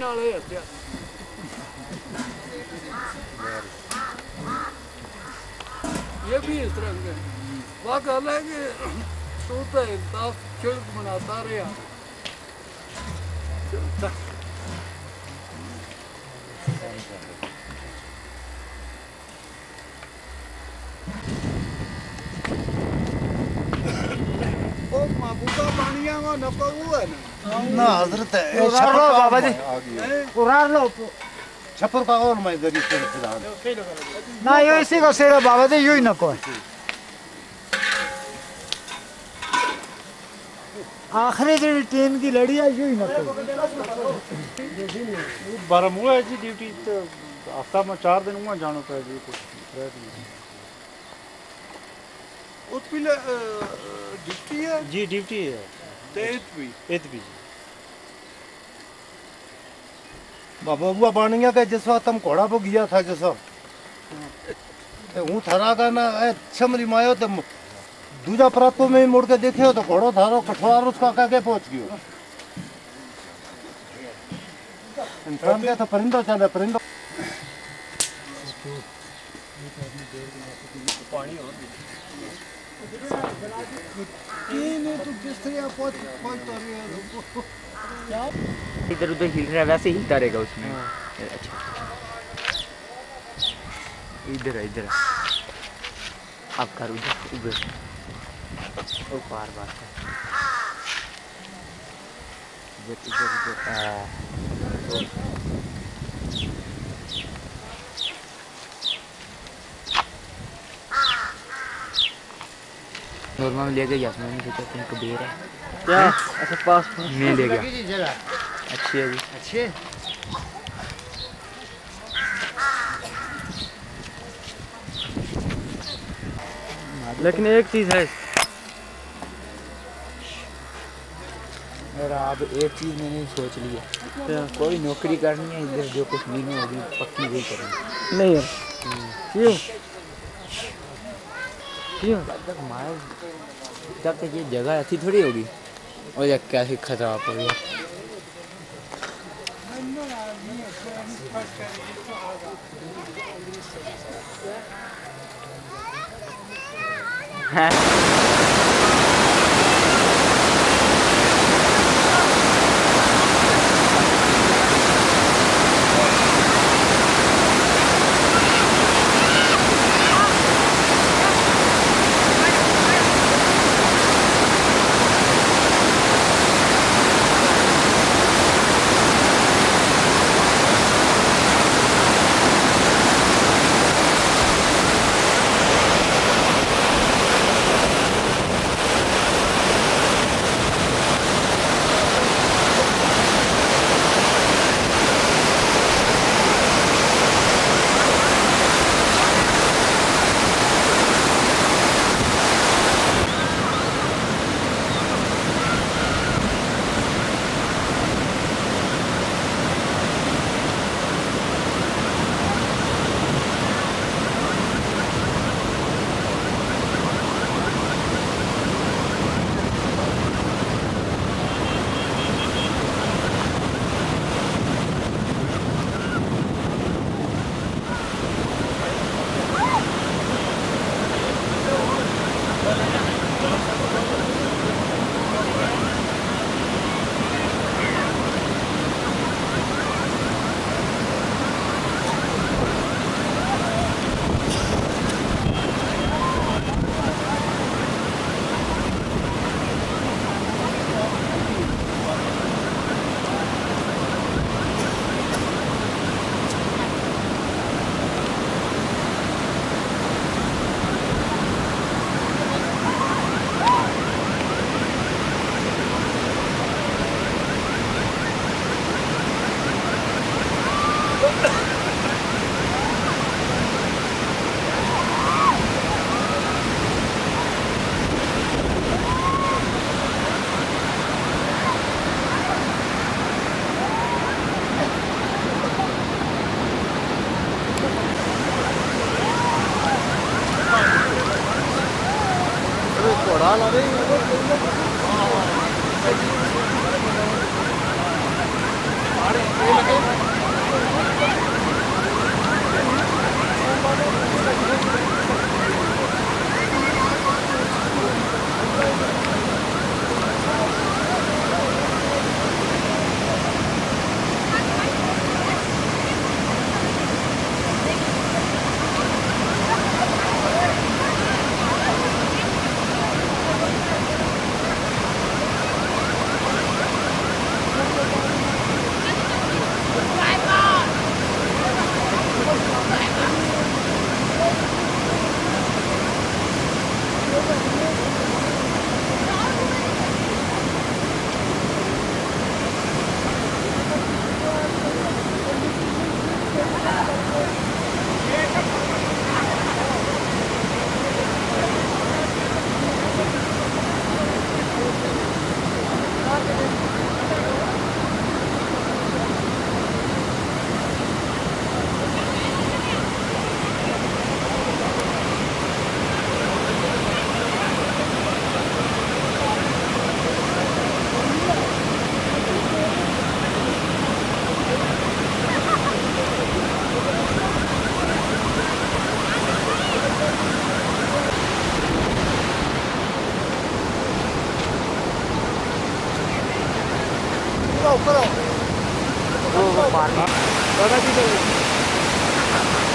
नाले हत्या ये भी इस तरह के वह गल है कि तू तो इंसाफ खिड़क बनाता रहा ना हजरत बाबा जी उड़ार लो छप्पर का और मैं दरी से फिलहाल ना यो इसी को सेरा बाबा जी यू ही नको आखिरी जो टीम की लड़ी है यू ही नको बारमूला है जी ड्यूटी तो हफ्ता में 4 दिन हुआ जानो पे जी कुछ उस पिले ड्यूटी है जी ड्यूटी है एत भी बाबा बुआ बाणिया के जैसा तुम घोड़ा पर गया था जैसा हूँ थरा का ना छमरी मायो तो दूजा प्रातों में मुड़ के देखे तो घोड़ो थारो कठवार उसका के पहुंच गयो इंसान के तो परिंदा चले परिंदा पानी और इधर उधर हिल रहा है वैसे हिलता रहेगा उसमें अच्छा इधर है आप कर उधर और बार नॉर्मल ले गया मैंने सोचा तुम कबीर है क्या अच्छा पास मैं ले गया अच्छी है जी अच्छी है लेकिन एक चीज़ है मेरा अब एक चीज़ मैंने सोच ली है कोई नौकरी करनी है इधर जो कुछ नहीं होगी पक्की वही करेंगे नहीं है क्यों क्यों तब तक ये जगह ऐसी थोड़ी होगी और ये कैसे खराब हो गया अरे मारनी। बाबा जी